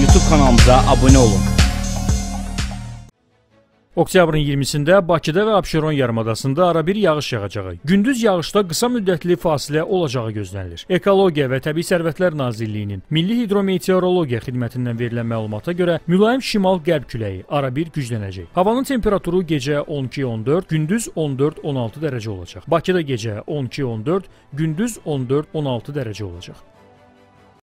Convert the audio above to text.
YouTube kanalımıza abone olun. Oktyabrın 20-sində Bakıda və Abşeron yarımadasında arabir yağış yağacağı, gündüz yağışda qısa müddətli fasilə olacağı gözlənilir. Ekologiya və Təbii Sərvətlər Nazirliyinin Milli Hidrometeorologiya xidmətindən verilən məlumata görə mülayim şimal-qərb küləyi arabir güclənəcək. Havanın temperaturu gecə 12-14, gündüz 14-16 dərəcə olacaq. Bakıda gecə 12-14, gündüz 14-16 dərəcə olacaq.